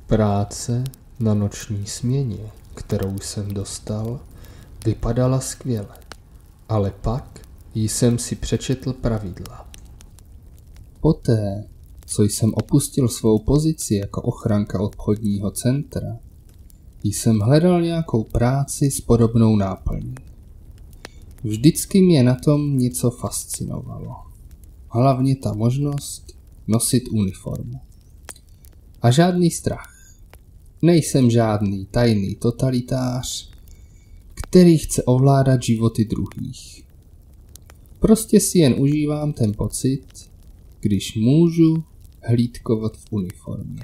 Práce na noční směně, kterou jsem dostal, vypadala skvěle, ale pak jsem si přečetl pravidla. Poté, co jsem opustil svou pozici jako ochranka obchodního centra, jsem hledal nějakou práci s podobnou náplní. Vždycky mě na tom něco fascinovalo. Hlavně ta možnost nosit uniformu. A žádný strach. Nejsem žádný tajný totalitář, který chce ovládat životy druhých. Prostě si jen užívám ten pocit, když můžu hlídkovat v uniformě.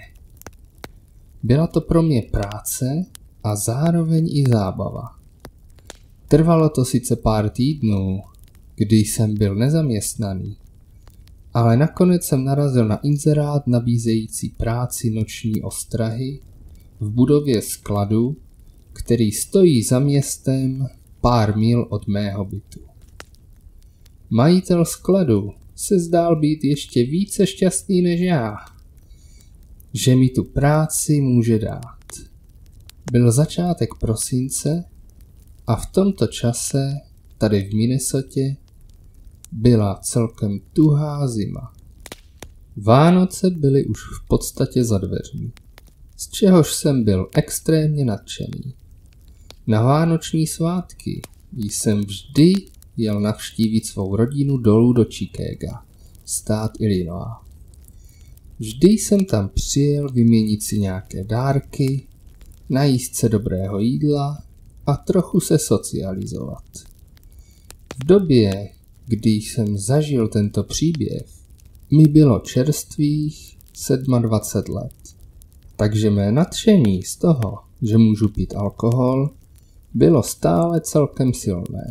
Byla to pro mě práce a zároveň i zábava. Trvalo to sice pár týdnů, kdy jsem byl nezaměstnaný, ale nakonec jsem narazil na inzerát nabízející práci noční ostrahy v budově skladu, který stojí za městem pár mil od mého bytu. Majitel skladu se zdál být ještě více šťastný než já, že mi tu práci může dát. Byl začátek prosince a v tomto čase tady v Minnesotě byla celkem tuhá zima. Vánoce byly už v podstatě za dveřmi, z čehož jsem byl extrémně nadšený. Na vánoční svátky jsem vždy jel navštívit svou rodinu dolů do Chicaga, stát Illinois. Vždy jsem tam přijel vyměnit si nějaké dárky, najíst se dobrého jídla a trochu se socializovat. V době, kdy jsem zažil tento příběh, mi bylo čerstvých 27 let. Takže mé nadšení z toho, že můžu pít alkohol, bylo stále celkem silné.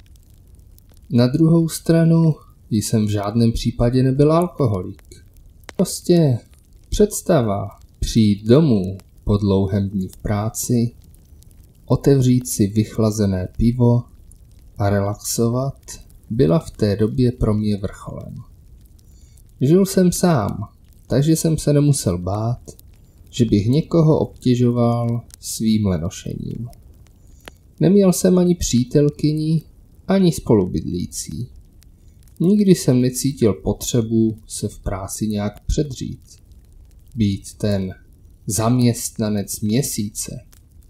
Na druhou stranu jsem v žádném případě nebyl alkoholik. Prostě představa přijít domů po dlouhém dni v práci, otevřít si vychlazené pivo a relaxovat byla v té době pro mě vrcholem. Žil jsem sám, takže jsem se nemusel bát, že bych někoho obtěžoval svým lenošením. Neměl jsem ani přítelkyni, ani spolubydlící. Nikdy jsem necítil potřebu se v práci nějak předřít. Být ten zaměstnanec měsíce.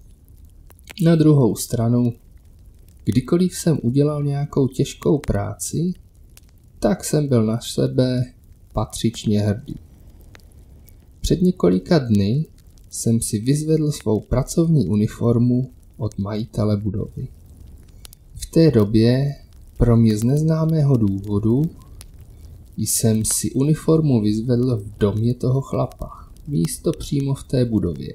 Na druhou stranu, kdykoliv jsem udělal nějakou těžkou práci, tak jsem byl na sebe patřičně hrdý. Před několika dny jsem si vyzvedl svou pracovní uniformu od majitele budovy. V té době pro mě z neznámého důvodu jsem si uniformu vyzvedl v domě toho chlapa, místo přímo v té budově.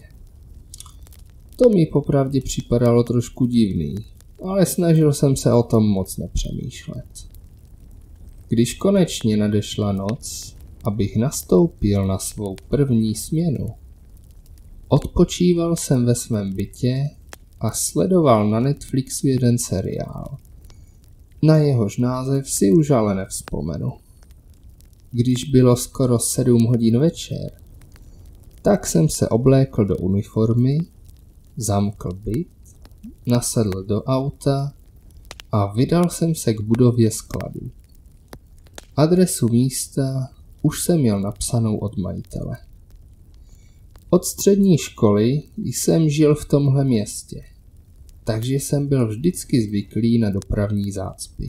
To mi popravdě připadalo trošku divný, ale snažil jsem se o tom moc nepřemýšlet. Když konečně nadešla noc, abych nastoupil na svou první směnu, odpočíval jsem ve svém bytě a sledoval na Netflixu jeden seriál. Na jehož název si už ale nevzpomenu. Když bylo skoro 7 hodin večer, tak jsem se oblékl do uniformy, zamkl byt, nasedl do auta a vydal jsem se k budově skladu. Adresu místa už jsem měl napsanou od majitele. Od střední školy jsem žil v tomhle městě, takže jsem byl vždycky zvyklý na dopravní zácpy.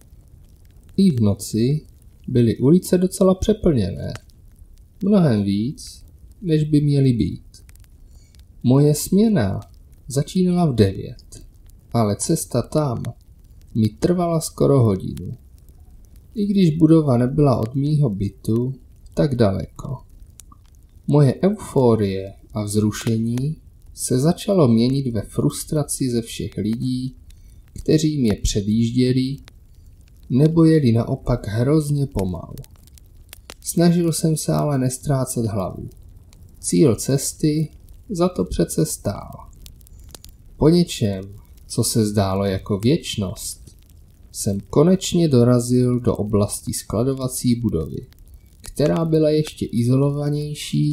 I v noci byly ulice docela přeplněné, mnohem víc, než by měly být. Moje směna začínala v 9, ale cesta tam mi trvala skoro hodinu. I když budova nebyla od mýho bytu tak daleko. Moje euforie a vzrušení se začalo měnit ve frustraci ze všech lidí, kteří mě předjížděli nebo jeli naopak hrozně pomalu. Snažil jsem se ale nestrácet hlavu. Cíl cesty za to přece stál. Po něčem, co se zdálo jako věčnost, jsem konečně dorazil do oblasti skladovací budovy, která byla ještě izolovanější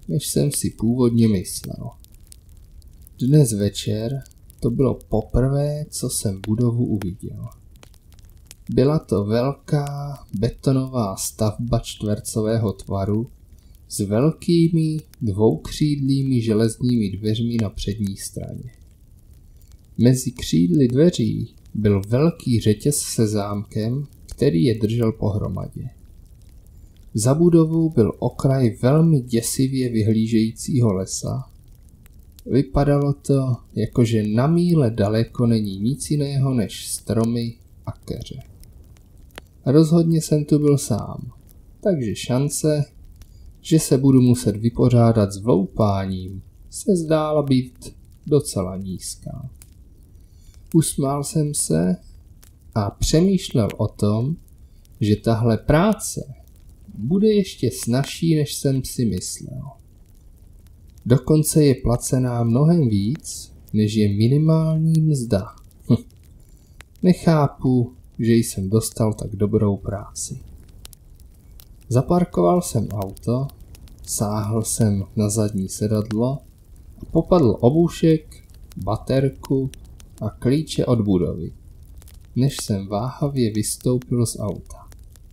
než jsem si původně myslel. Dnes večer to bylo poprvé, co jsem budovu uviděl. Byla to velká betonová stavba čtvercového tvaru s velkými dvoukřídlými železními dveřmi na přední straně. Mezi křídly dveří byl velký řetěz se zámkem, který je držel pohromadě. Za budovou byl okraj velmi děsivě vyhlížejícího lesa. Vypadalo to, jakože na míle daleko není nic jiného než stromy a keře. Rozhodně jsem tu byl sám, takže šance, že se budu muset vypořádat s vloupáním, se zdála být docela nízká. Usmál jsem se a přemýšlel o tom, že tahle práce bude ještě snazší, než jsem si myslel. Dokonce je placená mnohem víc, než je minimální mzda. Nechápu, že jsem dostal tak dobrou práci. Zaparkoval jsem auto, sáhl jsem na zadní sedadlo a popadl obušek, baterku a klíče od budovy, než jsem váhavě vystoupil z auta.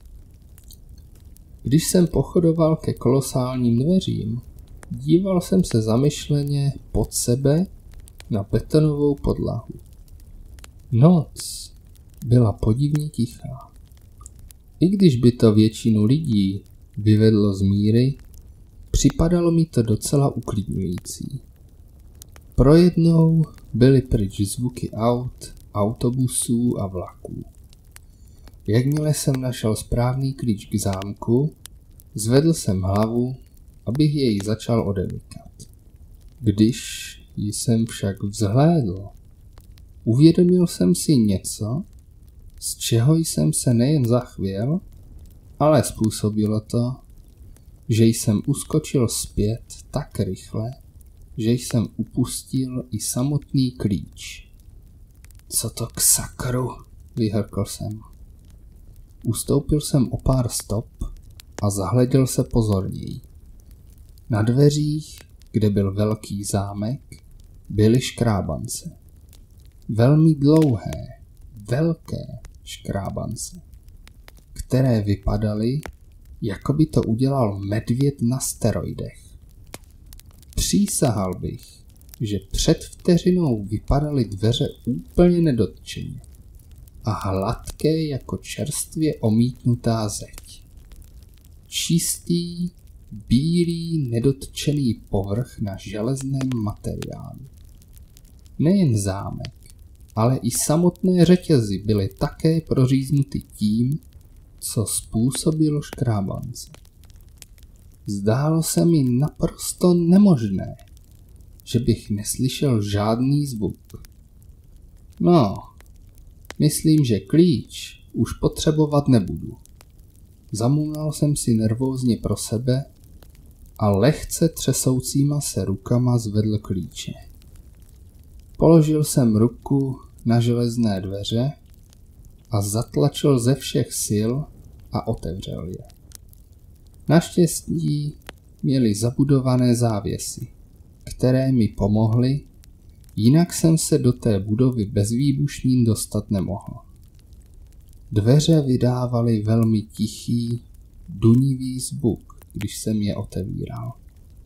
Když jsem pochodoval ke kolosálním dveřím, díval jsem se zamyšleně pod sebe na betonovou podlahu. Noc byla podivně tichá. I když by to většinu lidí vyvedlo z míry, připadalo mi to docela uklidňující. Projednou byly pryč zvuky aut, autobusů a vlaků. Jakmile jsem našel správný klíč k zámku, zvedl jsem hlavu, abych jej začal odemykat. Když jsem však vzhlédl, uvědomil jsem si něco, z čeho jsem se nejen zachvěl, ale způsobilo to, že jsem uskočil zpět tak rychle, že jsem upustil i samotný klíč. Co to k sakru? Vyhrkl jsem. Ustoupil jsem o pár stop a zahleděl se pozorněji. Na dveřích, kde byl velký zámek, byly škrábance. Velmi dlouhé, velké škrábance, které vypadaly, jako by to udělal medvěd na steroidech. Přísahal bych, že před vteřinou vypadaly dveře úplně nedotčeně a hladké jako čerstvě omítnutá zeď. Čistý, bílý, nedotčený povrch na železném materiálu. Nejen zámek, ale i samotné řetězy byly také proříznuty tím, co způsobilo škrábance. Zdálo se mi naprosto nemožné, že bych neslyšel žádný zvuk. No, myslím, že klíč už potřebovat nebudu. Zamumlal jsem si nervózně pro sebe a lehce třesoucíma se rukama zvedl klíče. Položil jsem ruku na železné dveře a zatlačil ze všech sil a otevřel je. Naštěstí měli zabudované závěsy, které mi pomohly, jinak jsem se do té budovy bez výbušnin dostat nemohl. Dveře vydávaly velmi tichý, dunivý zvuk, když jsem je otevíral.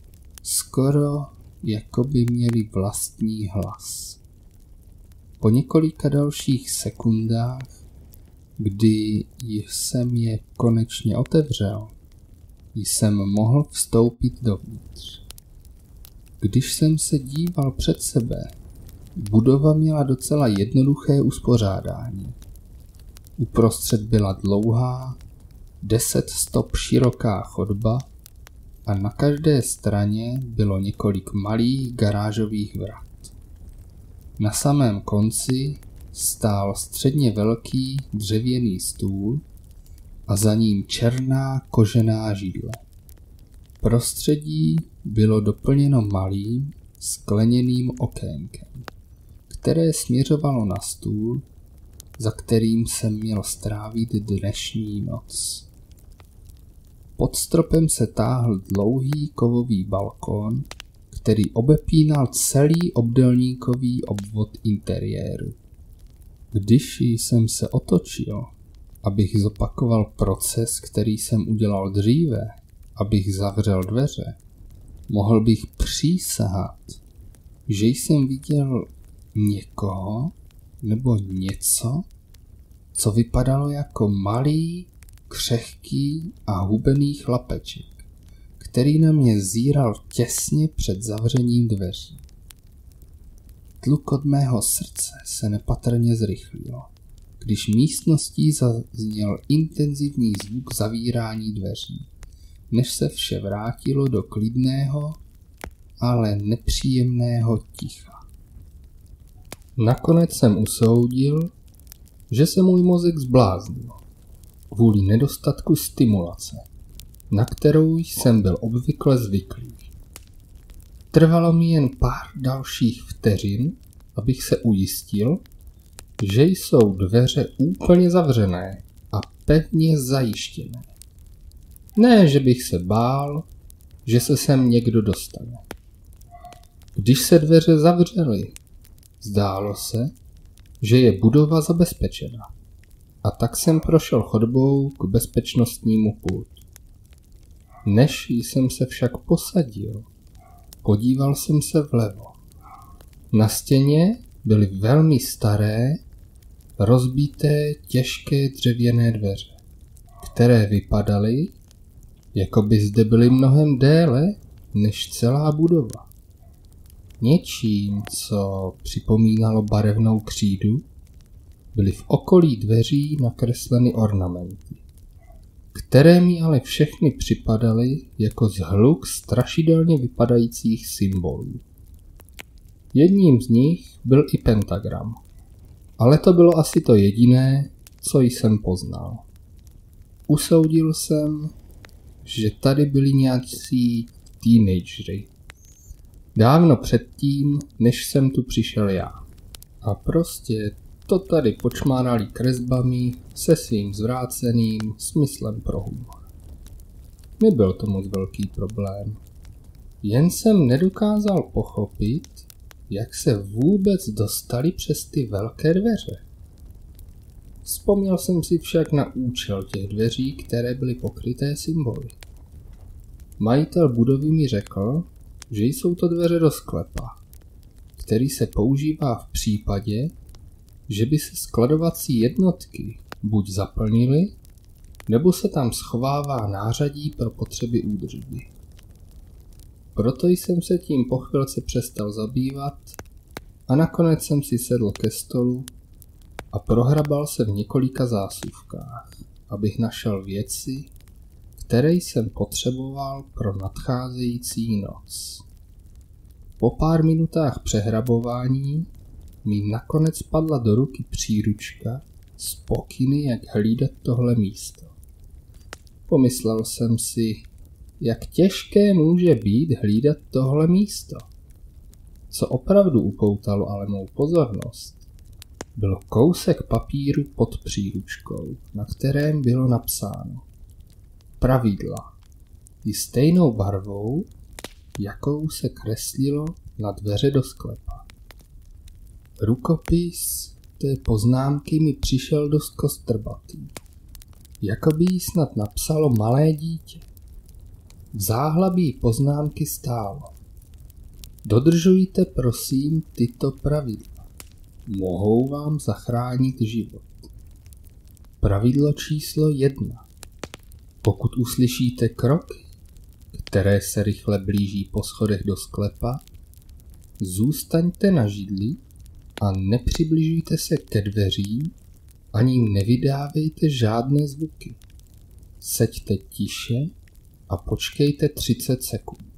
Skoro jako by měli vlastní hlas. Po několika dalších sekundách, kdy jsem je konečně otevřel, jsem mohl vstoupit dovnitř. Když jsem se díval před sebe, budova měla docela jednoduché uspořádání. Uprostřed byla dlouhá, 10 stop široká chodba a na každé straně bylo několik malých garážových vrat. Na samém konci stál středně velký dřevěný stůl a za ním černá kožená židle. Prostředí bylo doplněno malým skleněným okénkem, které směřovalo na stůl, za kterým jsem měl strávit dnešní noc. Pod stropem se táhl dlouhý kovový balkón, který obepínal celý obdélníkový obvod interiéru. Když jsem se otočil, abych zopakoval proces, který jsem udělal dříve, abych zavřel dveře, mohl bych přísahat, že jsem viděl někoho nebo něco, co vypadalo jako malý, křehký a hubený chlapeček, který na mě zíral těsně před zavřením dveří. Tlukot mého srdce se nepatrně zrychlil, když místností zazněl intenzivní zvuk zavírání dveří, než se vše vrátilo do klidného, ale nepříjemného ticha. Nakonec jsem usoudil, že se můj mozek zbláznil kvůli nedostatku stimulace, na kterou jsem byl obvykle zvyklý. Trvalo mi jen pár dalších vteřin, abych se ujistil, že jsou dveře úplně zavřené a pevně zajištěné. Ne, že bych se bál, že se sem někdo dostane. Když se dveře zavřely, zdálo se, že je budova zabezpečena. A tak jsem prošel chodbou k bezpečnostnímu pultu. Než jsem se však posadil, podíval jsem se vlevo. Na stěně byly velmi staré, rozbité, těžké dřevěné dveře, které vypadaly, jako by zde byly mnohem déle než celá budova. Něčím, co připomínalo barevnou křídu, byly v okolí dveří nakresleny ornamenty, které mi ale všechny připadaly jako zhluk strašidelně vypadajících symbolů. Jedním z nich byl i pentagram, ale to bylo asi to jediné, co jsem poznal. Usoudil jsem, že tady byli nějací teenageři. Dávno předtím, než jsem tu přišel já. A prostě to tady počmárali kresbami se svým zvráceným smyslem pro humor. Nebyl to moc velký problém. Jen jsem nedokázal pochopit, jak se vůbec dostali přes ty velké dveře. Vzpomněl jsem si však na účel těch dveří, které byly pokryté symboly. Majitel budovy mi řekl, že jsou to dveře do sklepa, který se používá v případě, že by se skladovací jednotky buď zaplnily, nebo se tam schovává nářadí pro potřeby údržby. Proto jsem se tím po chvilce přestal zabývat a nakonec jsem si sedl ke stolu a prohrabal se v několika zásuvkách, abych našel věci, které jsem potřeboval pro nadcházející noc. Po pár minutách přehrabování mi nakonec padla do ruky příručka s pokyny, jak hlídat tohle místo. Pomyslel jsem si, jak těžké může být hlídat tohle místo. Co opravdu upoutalo ale mou pozornost, byl kousek papíru pod příručkou, na kterém bylo napsáno pravidla i stejnou barvou, jakou se kreslilo na dveře do sklepa. Rukopis té poznámky mi přišel dost kostrbatý, jako by jí snad napsalo malé dítě. V záhlabí poznámky stálo: dodržujte prosím tyto pravidla. Mohou vám zachránit život. Pravidlo číslo 1. Pokud uslyšíte kroky, které se rychle blíží po schodech do sklepa, zůstaňte na židli a nepřibližujte se ke dveřím, ani nevydávejte žádné zvuky. Seďte tiše a počkejte 30 sekund.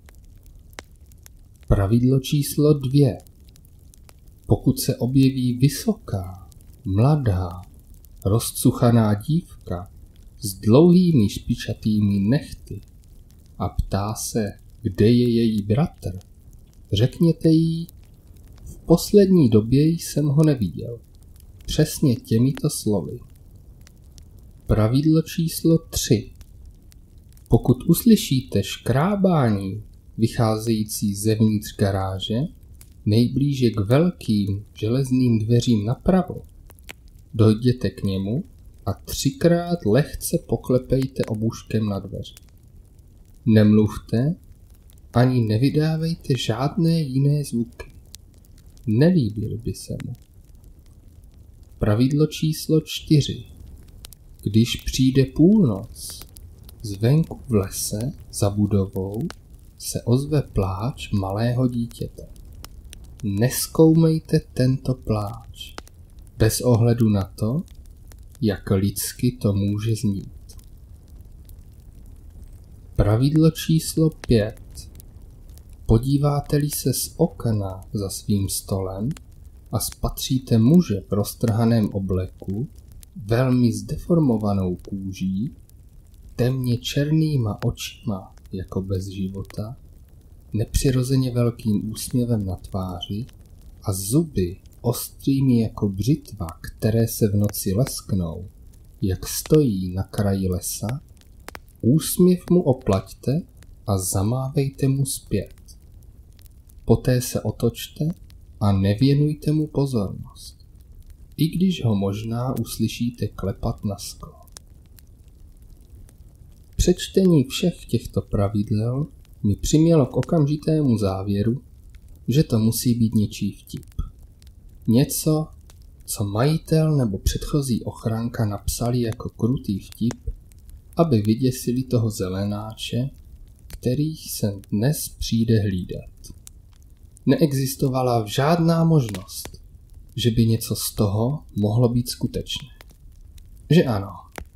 Pravidlo číslo 2. Pokud se objeví vysoká, mladá, rozcuchaná dívka s dlouhými špičatými nehty a ptá se, kde je její bratr, řekněte jí: v poslední době jsem ho neviděl. Přesně těmito slovy. Pravidlo číslo 3. Pokud uslyšíte škrábání vycházející zevnitř garáže, nejblíže k velkým železným dveřím napravo, dojděte k němu a 3krát lehce poklepejte obuškem na dveře. Nemluvte ani nevydávejte žádné jiné zvuky. Nelíbil by se mu. Pravidlo číslo 4. Když přijde půlnoc, zvenku v lese za budovou se ozve pláč malého dítěte. Nezkoumejte tento pláč, bez ohledu na to, jak lidsky to může znít. Pravidlo číslo 5. Podíváte-li se z okna za svým stolem a spatříte muže v roztrhaném obleku, velmi zdeformovanou kůží, temně černýma očima jako bez života, nepřirozeně velkým úsměvem na tváři a zuby ostrými jako břitva, které se v noci lesknou, jak stojí na kraji lesa, úsměv mu oplaťte a zamávejte mu zpět. Poté se otočte a nevěnujte mu pozornost, i když ho možná uslyšíte klepat na sklo. Přečtení všech těchto pravidel mi přimělo k okamžitému závěru, že to musí být něčí vtip. Něco, co majitel nebo předchozí ochránka napsali jako krutý vtip, aby vyděsili toho zelenáče, který se dnes přijde hlídat. Neexistovala žádná možnost, že by něco z toho mohlo být skutečné. Že ano.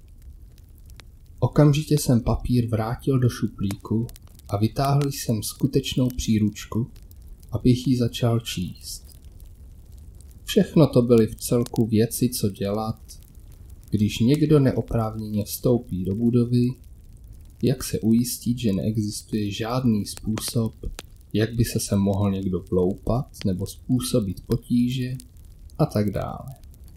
Okamžitě jsem papír vrátil do šuplíku a vytáhl jsem skutečnou příručku, abych ji začal číst. Všechno to byly vcelku věci, co dělat, když někdo neoprávněně vstoupí do budovy, jak se ujistit, že neexistuje žádný způsob, jak by se mohl někdo vloupat nebo způsobit potíže a tak dále.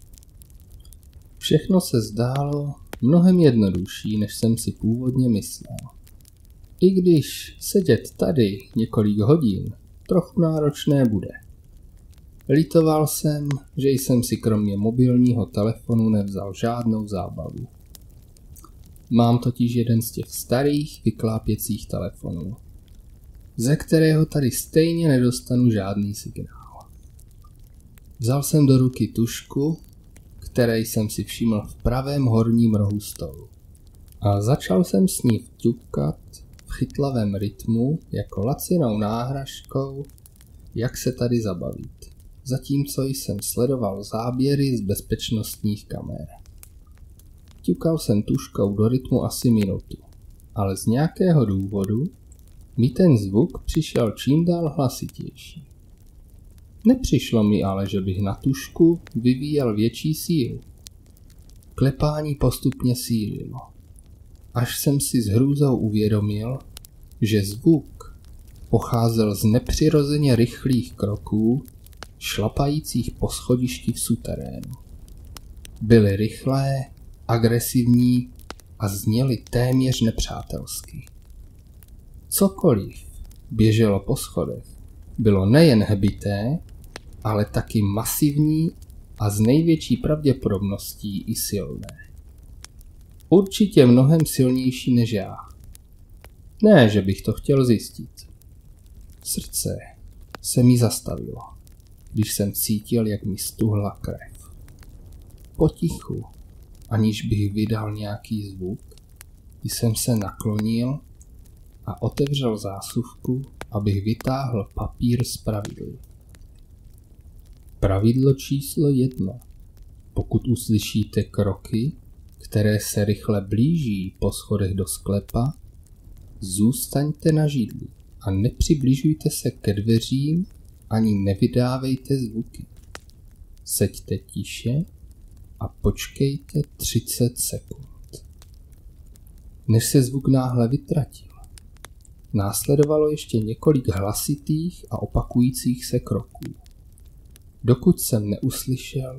Všechno se zdálo mnohem jednodušší, než jsem si původně myslel. I když sedět tady několik hodin trochu náročné bude. Litoval jsem, že jsem si kromě mobilního telefonu nevzal žádnou zábavu. Mám totiž jeden z těch starých vyklápěcích telefonů, ze kterého tady stejně nedostanu žádný signál. Vzal jsem do ruky tužku, které jsem si všiml v pravém horním rohu stolu. A začal jsem s ní vťukat v chytlavém rytmu jako lacinou náhražkou, jak se tady zabavit, zatímco jsem sledoval záběry z bezpečnostních kamer. Ťukal jsem tužkou do rytmu asi minutu, ale z nějakého důvodu mi ten zvuk přišel čím dál hlasitější. Nepřišlo mi ale, že bych na tužku vyvíjel větší sílu. Klepání postupně sílilo, až jsem si s hrůzou uvědomil, že zvuk pocházel z nepřirozeně rychlých kroků, šlapajících po schodišti v suterénu. Byly rychlé, agresivní a zněly téměř nepřátelsky. Cokoliv běželo po schodech, bylo nejen hbité, ale taky masivní a z největší pravděpodobností i silné. Určitě mnohem silnější než já. Ne, že bych to chtěl zjistit. Srdce se mi zastavilo, když jsem cítil, jak mi stuhla krev. Potichu, aniž bych vydal nějaký zvuk, jsem se naklonil a otevřel zásuvku, abych vytáhl papír s pravidly. Pravidlo číslo 1. Pokud uslyšíte kroky, které se rychle blíží po schodech do sklepa, zůstaňte na židli a nepřibližujte se ke dveřím ani nevydávejte zvuky. Seďte tiše a počkejte 30 sekund. Než se zvuk náhle vytratil, následovalo ještě několik hlasitých a opakujících se kroků, dokud jsem neuslyšel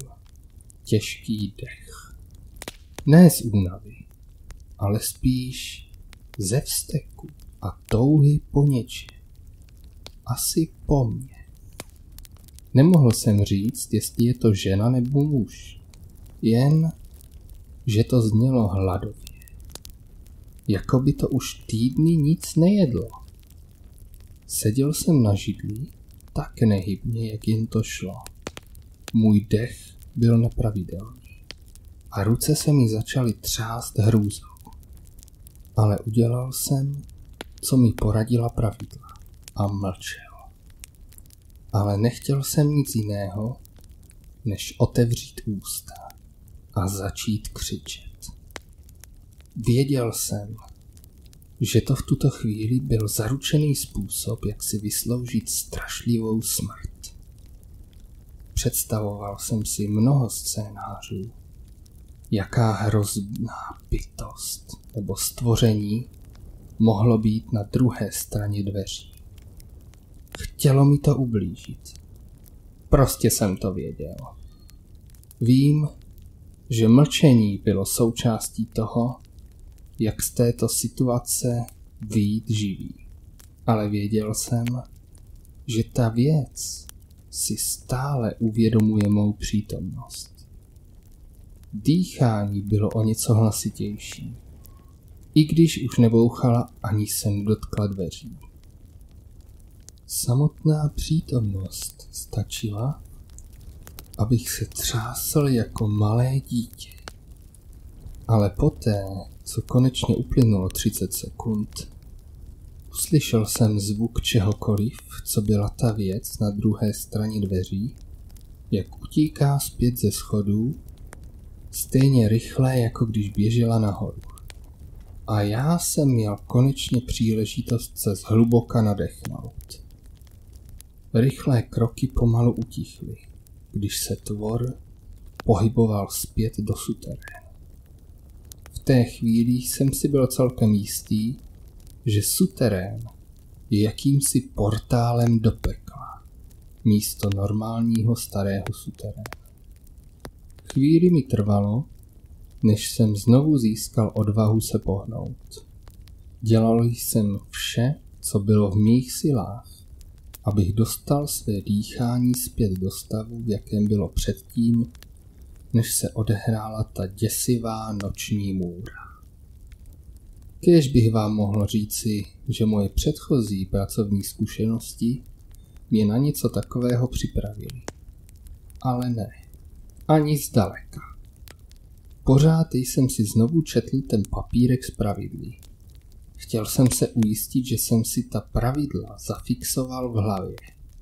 těžký dech. Ne z únavy, ale spíš ze vzteku a touhy po něčem. Asi po mně. Nemohl jsem říct, jestli je to žena nebo muž. Jen, že to znělo hladově. Jako by to už týdny nic nejedlo. Seděl jsem na židli tak nehybně, jak jen to šlo. Můj dech byl nepravidelný a ruce se mi začaly třást hrůzou. Ale udělal jsem, co mi poradila pravidla a mlčel. Ale nechtěl jsem nic jiného, než otevřít ústa a začít křičet. Věděl jsem, že to v tuto chvíli byl zaručený způsob, jak si vysloužit strašlivou smrt. Představoval jsem si mnoho scénářů, jaká hrozná bytost nebo stvoření mohlo být na druhé straně dveří. Chtělo mi to ublížit. Prostě jsem to věděl. Vím, že mlčení bylo součástí toho, jak z této situace vyjít živý. Ale věděl jsem, že ta věc si stále uvědomuje mou přítomnost. Dýchání bylo o něco hlasitější, i když už nebouchala ani se nedotkla dveří. Samotná přítomnost stačila, abych se třásl jako malé dítě. Ale poté, co konečně uplynulo 30 sekund, uslyšel jsem zvuk čehokoliv, co byla ta věc na druhé straně dveří, jak utíká zpět ze schodů, stejně rychle, jako když běžela nahoru. A já jsem měl konečně příležitost se zhluboka nadechnout. Rychlé kroky pomalu utichly, když se tvor pohyboval zpět do suterénu. V té chvíli jsem si byl celkem jistý, že suterén je jakýmsi portálem do pekla, místo normálního starého suterénu. Chvíli mi trvalo, než jsem znovu získal odvahu se pohnout. Dělal jsem vše, co bylo v mých silách, abych dostal své dýchání zpět do stavu, v jakém bylo předtím, než se odehrála ta děsivá noční můra. Kéž bych vám mohl říci, že moje předchozí pracovní zkušenosti mě na něco takového připravily. Ale ne, ani zdaleka. Pořád jsem si znovu četl ten papírek s pravidly. Chtěl jsem se ujistit, že jsem si ta pravidla zafixoval v hlavě.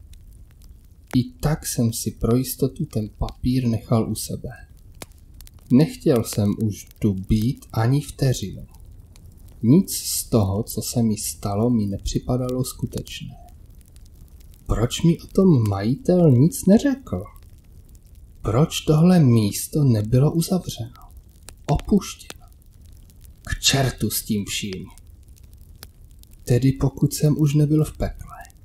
I tak jsem si pro jistotu ten papír nechal u sebe. Nechtěl jsem už tu být ani vteřinu. Nic z toho, co se mi stalo, mi nepřipadalo skutečné. Proč mi o tom majitel nic neřekl? Proč tohle místo nebylo uzavřeno? Opuštěno? K čertu s tím vším. Tedy pokud jsem už nebyl v pekle.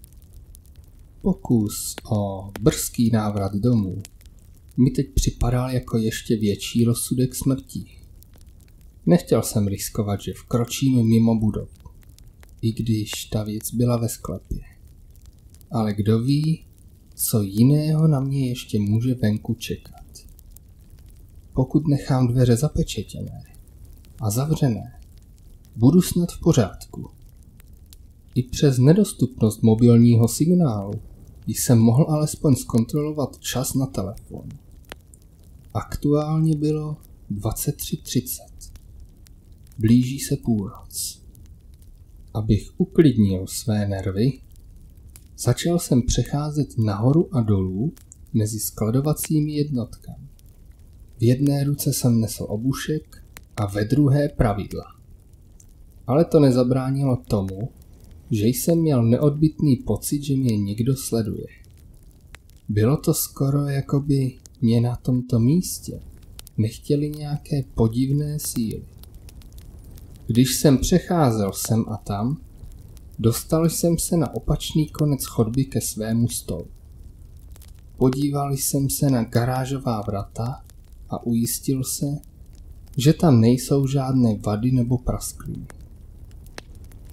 Pokus o brzký návrat domů mi teď připadal jako ještě větší rozsudek smrti. Nechtěl jsem riskovat, že vkročím mimo budovu, i když ta věc byla ve sklepě. Ale kdo ví, co jiného na mě ještě může venku čekat. Pokud nechám dveře zapečetěné a zavřené, budu snad v pořádku. I přes nedostupnost mobilního signálu jsem mohl alespoň zkontrolovat čas na telefon. Aktuálně bylo 23:30. Blíží se půlnoc. Abych uklidnil své nervy, začal jsem přecházet nahoru a dolů mezi skladovacími jednotkami. V jedné ruce jsem nesl obušek a ve druhé pravidla. Ale to nezabránilo tomu, že jsem měl neodbytný pocit, že mě někdo sleduje. Bylo to skoro, jako by mě na tomto místě nechtěli nějaké podivné síly. Když jsem přecházel sem a tam, dostal jsem se na opačný konec chodby ke svému stolu. Podíval jsem se na garážová vrata a ujistil se, že tam nejsou žádné vady nebo praskliny.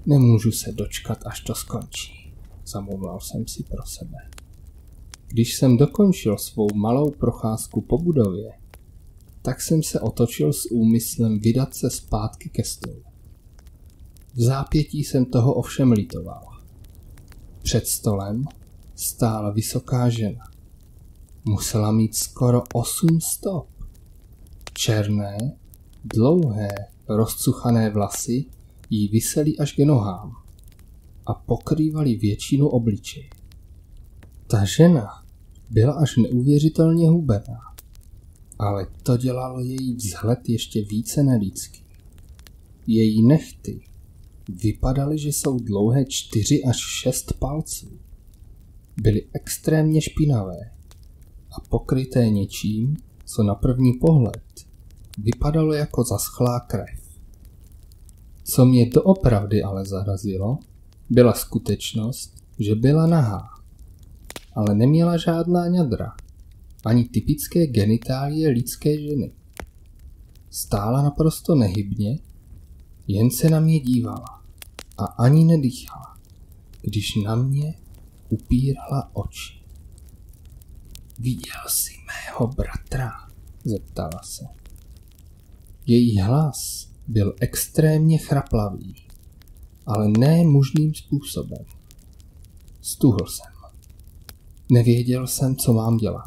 Nemůžu se dočkat, až to skončí, zamumlal jsem si pro sebe. Když jsem dokončil svou malou procházku po budově, tak jsem se otočil s úmyslem vydat se zpátky ke stolu. V zápětí jsem toho ovšem litoval. Před stolem stála vysoká žena. Musela mít skoro 8 stop. Černé, dlouhé, rozcuchané vlasy jí visely až k nohám a pokrývaly většinu obličeje. Ta žena byla až neuvěřitelně hubená, ale to dělalo její vzhled ještě více nelidský. Její nehty vypadaly, že jsou dlouhé 4 až 6 palců. Byly extrémně špinavé a pokryté něčím, co na první pohled vypadalo jako zaschlá krev. Co mě doopravdy ale zarazilo, byla skutečnost, že byla nahá, ale neměla žádná ňadra, ani typické genitálie lidské ženy. Stála naprosto nehybně, jen se na mě dívala a ani nedýchala, když na mě upírala oči. Viděl jsi mého bratra? Zeptala se. Její hlas byl extrémně chraplavý, ale ne možným způsobem. Stuhl jsem. Nevěděl jsem, co mám dělat.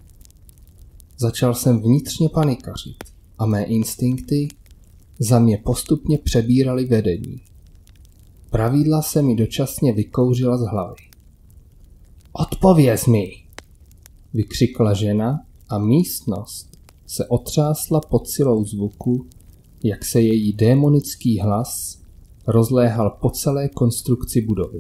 Začal jsem vnitřně panikařit a mé instinkty za mě postupně přebíraly vedení. Pravidla se mi dočasně vykouřila z hlavy. Odpověz mi! Vykřikla žena a místnost se otřásla pod silou zvuku, jak se její démonický hlas rozléhal po celé konstrukci budovy.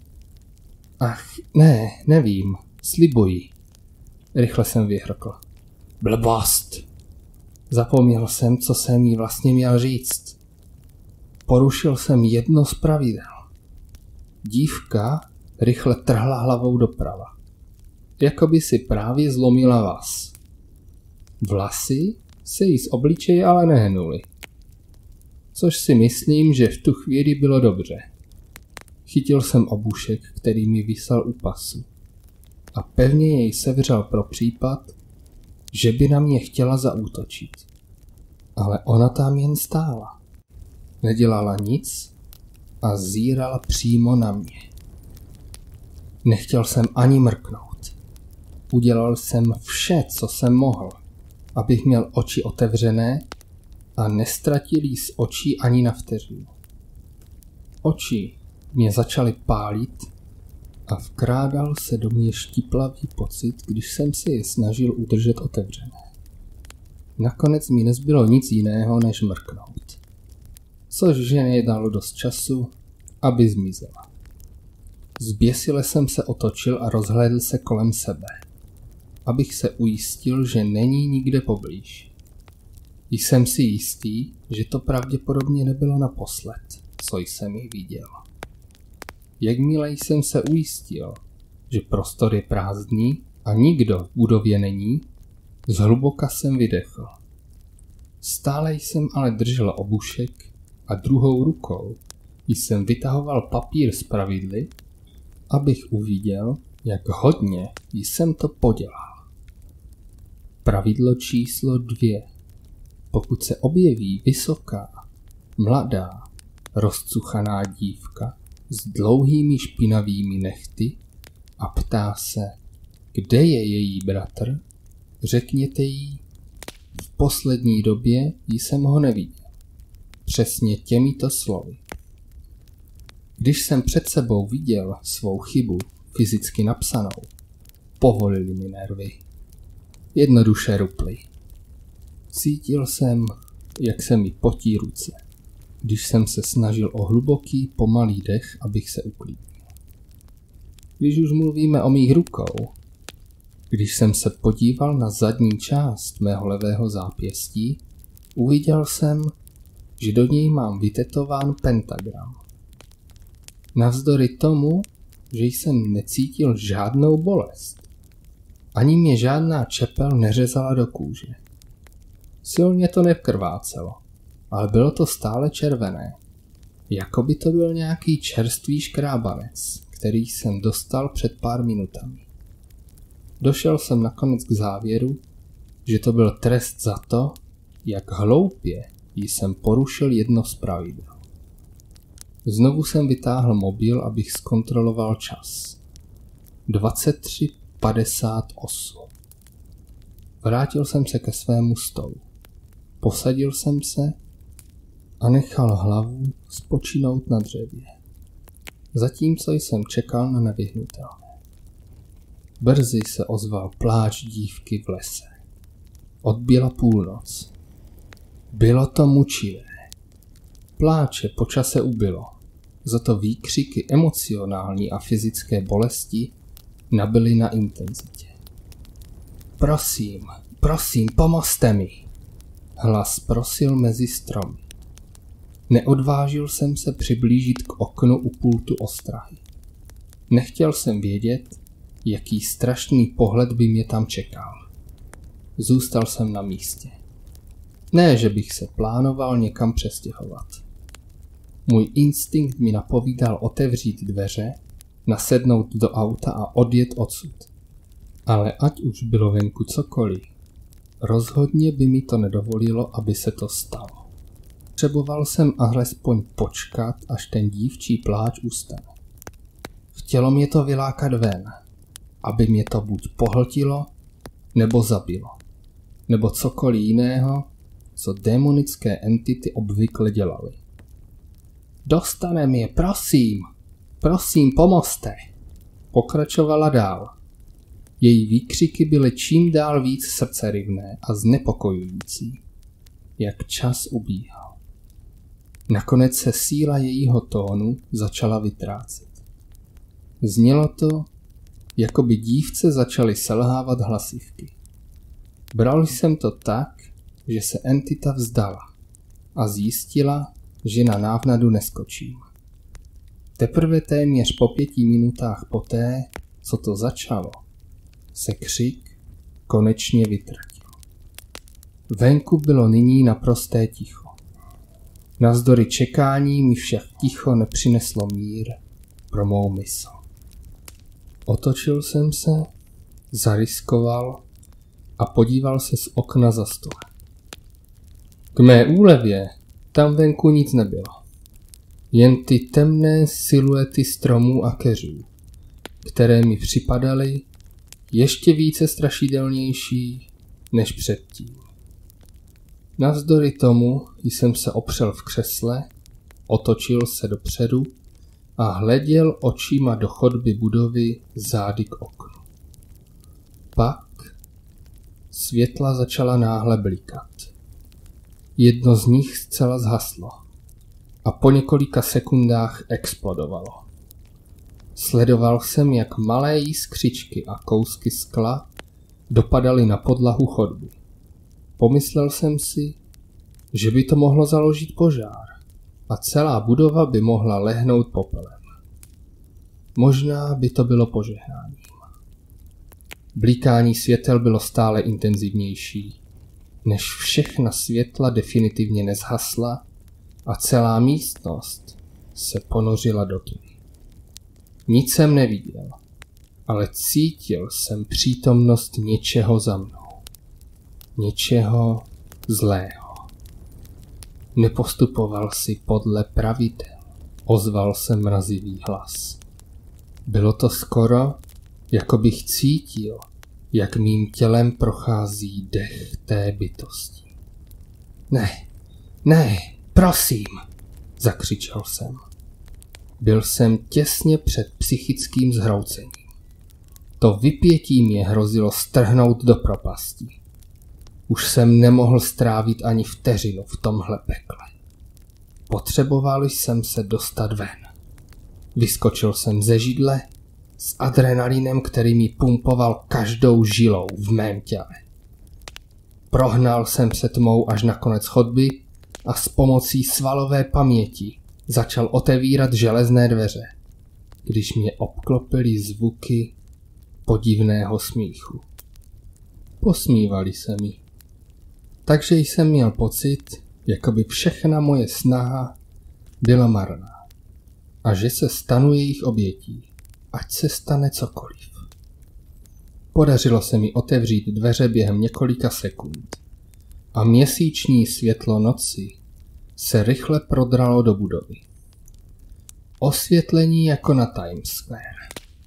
Ach, nevím, slibuji, rychle jsem vyhrkl. Blbost! Zapomněl jsem, co jsem jí vlastně měl říct. Porušil jsem jedno z pravidel. Dívka rychle trhla hlavou doprava. Jakoby si právě zlomila vaz. Vlasy se jí z obličeje ale nehnuly. Což si myslím, že v tu chvíli bylo dobře. Chytil jsem obušek, který mi visel u pasu. A pevně jej sevřel pro případ, že by na mě chtěla zaútočit. Ale ona tam jen stála. Nedělala nic a zírala přímo na mě. Nechtěl jsem ani mrknout. Udělal jsem vše, co jsem mohl, abych měl oči otevřené a nestratil jí z očí ani na vteřinu. Oči mě začaly pálit a vkrádal se do mě štiplavý pocit, když jsem si je snažil udržet otevřené. Nakonec mi nezbylo nic jiného, než mrknout. Což ženě dalo dost času, aby zmizela. Zběsile jsem se otočil a rozhlédl se kolem sebe, abych se ujistil, že není nikde poblíž. Jsem si jistý, že to pravděpodobně nebylo naposled, co jsem ji viděl. Jakmile jsem se ujistil, že prostor je prázdný a nikdo v budově není, zhluboka jsem vydechl. Stále jsem ale držel obušek a druhou rukou jsem vytahoval papír z pravidly, abych uviděl, jak hodně jsem to podělal. Pravidlo číslo 2. Pokud se objeví vysoká, mladá, rozcuchaná dívka s dlouhými špinavými nehty a ptá se, kde je její bratr, řekněte jí, v poslední době jsem ho neviděl. Přesně těmito slovy. Když jsem před sebou viděl svou chybu fyzicky napsanou, povolily mi nervy. Jednoduše ruply. Cítil jsem, jak se mi potí ruce, když jsem se snažil o hluboký, pomalý dech, abych se uklidnil. Když už mluvíme o mých rukou, když jsem se podíval na zadní část mého levého zápěstí, uviděl jsem, že do něj mám vytetován pentagram. Navzdory tomu, že jsem necítil žádnou bolest, ani mě žádná čepel neřezala do kůže. Silně to nekrvácelo, ale bylo to stále červené. Jako by to byl nějaký čerstvý škrábanec, který jsem dostal před pár minutami. Došel jsem nakonec k závěru, že to byl trest za to, jak hloupě jsem porušil jedno z pravidel. Znovu jsem vytáhl mobil, abych zkontroloval čas. 23:58. Vrátil jsem se ke svému stolu. Posadil jsem se a nechal hlavu spočinout na dřevě. Zatímco jsem čekal na nevyhnutelné. Brzy se ozval pláč dívky v lese. Odbila půlnoc. Bylo to mučivé. Pláče po čase ubylo, za to výkřiky emocionální a fyzické bolesti nabyly na intenzitě. Prosím, prosím, pomozte mi! Hlas prosil mezi stromy. Neodvážil jsem se přiblížit k oknu u pultu ostrahy. Nechtěl jsem vědět, jaký strašný pohled by mě tam čekal. Zůstal jsem na místě. Ne, že bych se plánoval někam přestěhovat. Můj instinkt mi napovídal otevřít dveře, nasednout do auta a odjet odsud. Ale ať už bylo venku cokoliv, rozhodně by mi to nedovolilo, aby se to stalo. Potřeboval jsem alespoň počkat, až ten dívčí pláč ustane. Chtělo mě to vylákat ven, aby mě to buď pohltilo, nebo zabilo, nebo cokoliv jiného, co démonické entity obvykle dělaly. Dostanem je, prosím, prosím, pomozte, pokračovala dál. Její výkřiky byly čím dál víc srdceryvné a znepokojující, jak čas ubíhal. Nakonec se síla jejího tónu začala vytrácet. Znělo to, jako by dívce začaly selhávat hlasivky. Bral jsem to tak, že se entita vzdala a zjistila, že na návnadu neskočím. Teprve téměř po 5 minutách poté, co to začalo, se křik konečně vytratil. Venku bylo nyní naprosté ticho. Navzdory čekání mi však ticho nepřineslo mír pro mou mysl. Otočil jsem se, zariskoval a podíval se z okna za stolem. K mé úlevě tam venku nic nebylo. Jen ty temné siluety stromů a keřů, které mi připadaly ještě více strašidelnější než předtím. Navzdory tomu jsem se opřel v křesle, otočil se dopředu a hleděl očima do chodby budovy zády k oknu. Pak světla začala náhle blikat. Jedno z nich zcela zhaslo a po několika sekundách explodovalo. Sledoval jsem, jak malé jiskřičky a kousky skla dopadaly na podlahu chodby. Pomyslel jsem si, že by to mohlo založit požár a celá budova by mohla lehnout popelem. Možná by to bylo požehnáním. Blikání světel bylo stále intenzivnější, než všechna světla definitivně nezhasla a celá místnost se ponořila do tmy. Nic jsem neviděl, ale cítil jsem přítomnost něčeho za mnou. Něčeho zlého. Nepostupoval si podle pravidel, ozval se mrazivý hlas. Bylo to skoro, jako bych cítil, jak mým tělem prochází dech té bytosti. Ne, prosím, zakřičel jsem. Byl jsem těsně před psychickým zhroucením. To vypětí mě hrozilo strhnout do propasti. Už jsem nemohl strávit ani vteřinu v tomhle pekle. Potřeboval jsem se dostat ven. Vyskočil jsem ze židle s adrenalinem, který mi pumpoval každou žilou v mém těle. Prohnal jsem se tmou až na konec chodby a s pomocí svalové paměti začal otevírat železné dveře, když mě obklopily zvuky podivného smíchu. Posmívali se mi. Takže jsem měl pocit, jako by všechna moje snaha byla marná a že se stanu jejich obětí, ať se stane cokoliv. Podařilo se mi otevřít dveře během několika sekund a měsíční světlo noci se rychle prodralo do budovy. Osvětlení jako na Times Square.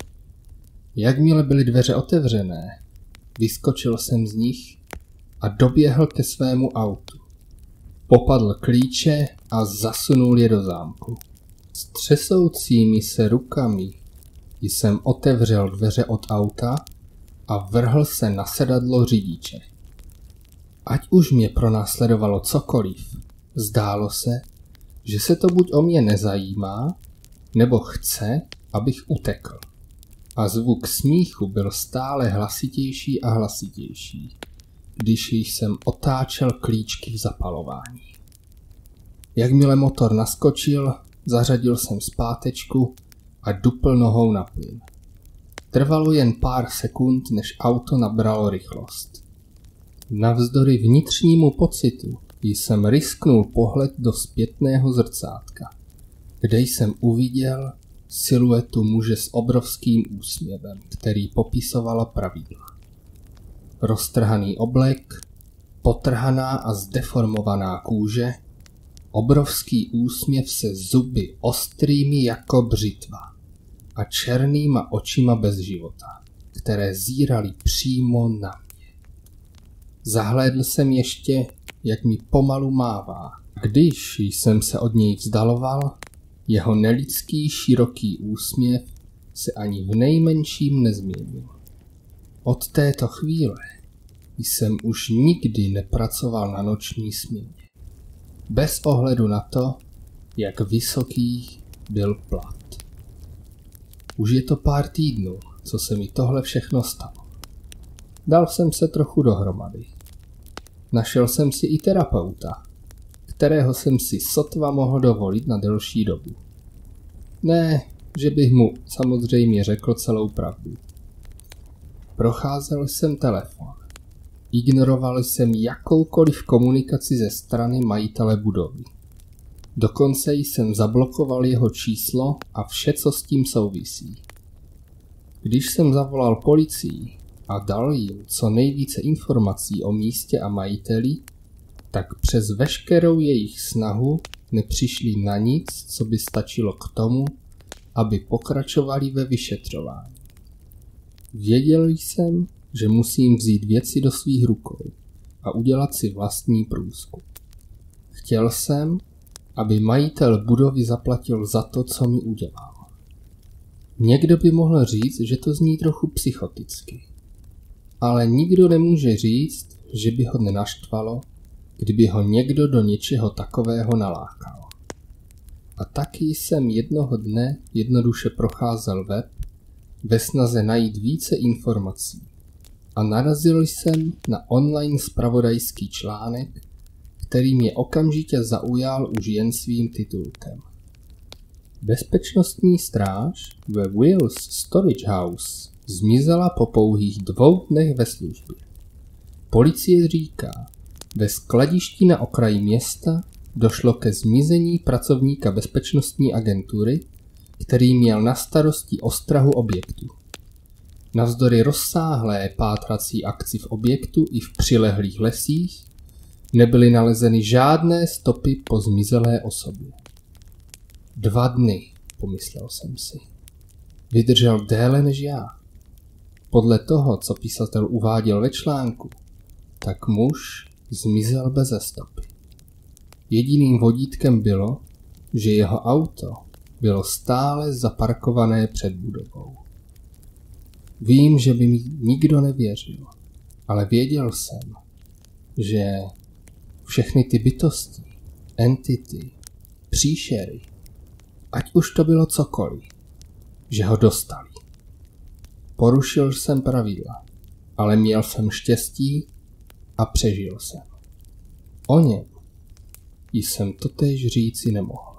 Jakmile byly dveře otevřené, vyskočil jsem z nich a doběhl ke svému autu. Popadl klíče a zasunul je do zámku. S třesoucími se rukami jsem otevřel dveře od auta a vrhl se na sedadlo řidiče. Ať už mě pronásledovalo cokoliv, zdálo se, že se to buď o mě nezajímá, nebo chce, abych utekl. A zvuk smíchu byl stále hlasitější a hlasitější, když jsem otáčel klíčky v zapalování. Jakmile motor naskočil, zařadil jsem zpátečku a dupl nohou na plyn. Trvalo jen pár sekund, než auto nabralo rychlost. Navzdory vnitřnímu pocitu jsem risknul pohled do zpětného zrcátka, kde jsem uviděl siluetu muže s obrovským úsměvem, který popisovala pravidla. Roztrhaný oblek, potrhaná a zdeformovaná kůže, obrovský úsměv se zuby ostrými jako břitva a černýma očima bez života, které zíraly přímo na mě. Zahlédl jsem ještě, jak mi pomalu mává. Když jsem se od něj vzdaloval, jeho nelidský široký úsměv se ani v nejmenším nezměnil. Od této chvíle jsem už nikdy nepracoval na noční směně. Bez ohledu na to, jak vysoký byl plat. Už je to pár týdnů, co se mi tohle všechno stalo. Dal jsem se trochu dohromady. Našel jsem si i terapeuta, kterého jsem si sotva mohl dovolit na delší dobu. Ne, že bych mu samozřejmě řekl celou pravdu. Procházel jsem telefon. Ignoroval jsem jakoukoliv komunikaci ze strany majitele budovy. Dokonce jsem zablokoval jeho číslo a vše, co s tím souvisí. Když jsem zavolal policii a dal jim co nejvíce informací o místě a majiteli, tak přes veškerou jejich snahu nepřišli na nic, co by stačilo k tomu, aby pokračovali ve vyšetřování. Věděl jsem, že musím vzít věci do svých rukou a udělat si vlastní průzkum. Chtěl jsem, aby majitel budovy zaplatil za to, co mi udělal. Někdo by mohl říct, že to zní trochu psychoticky. Ale nikdo nemůže říct, že by ho nenaštvalo, kdyby ho někdo do něčeho takového nalákal. A taky jsem jednoho dne jednoduše procházel web ve snaze najít více informací a narazil jsem na online zpravodajský článek, který mě okamžitě zaujal už jen svým titulkem. Bezpečnostní stráž ve Wills Storage House zmizela po pouhých 2 dnech ve službě. Policie říká, ve skladišti na okraji města došlo ke zmizení pracovníka bezpečnostní agentury, který měl na starosti ostrahu objektu. Navzdory rozsáhlé pátrací akci v objektu i v přilehlých lesích nebyly nalezeny žádné stopy po zmizelé osobě. 2 dny, pomyslel jsem si. Vydržel déle než já. Podle toho, co pisatel uváděl ve článku, tak muž zmizel beze stopy. Jediným vodítkem bylo, že jeho auto bylo stále zaparkované před budovou. Vím, že by mi nikdo nevěřil, ale věděl jsem, že všechny ty bytosti, entity, příšery, ať už to bylo cokoliv, že ho dostali. Porušil jsem pravidla, ale měl jsem štěstí a přežil jsem. O něm jsem totéž říci nemohl.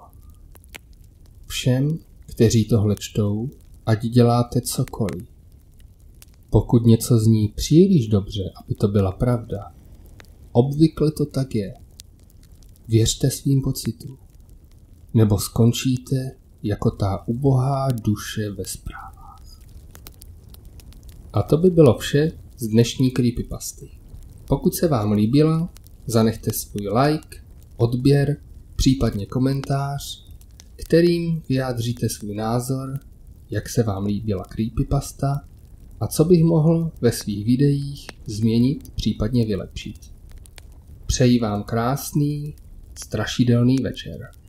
Všem, kteří tohle čtou, ať děláte cokoliv. Pokud něco zní příliš dobře, aby to byla pravda, obvykle to tak je. Věřte svým pocitům. nebo skončíte jako ta ubohá duše ve zprávách. A to by bylo vše z dnešní creepypasty. Pokud se vám líbila, zanechte svůj like, odběr, případně komentář, kterým vyjádříte svůj názor, jak se vám líbila creepypasta a co bych mohl ve svých videích změnit, případně vylepšit. Přeji vám krásný, strašidelný večer.